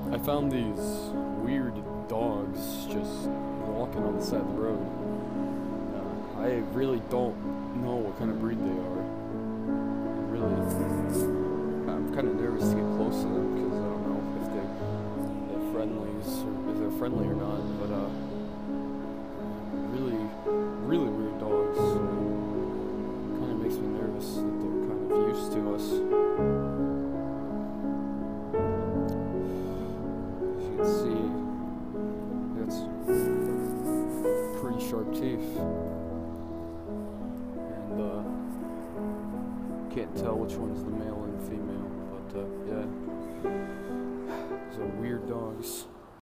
I found these weird dogs just walking on the side of the road. I really don't know what kind of breed they are. I'm kind of nervous to get close to them because I don't know if they're friendly or not. But really weird dogs. Kind of makes me nervous that they're kind of used to us. As you can see, that's pretty sharp teeth, and can't tell which one's the male and female. But yeah, those are weird dogs.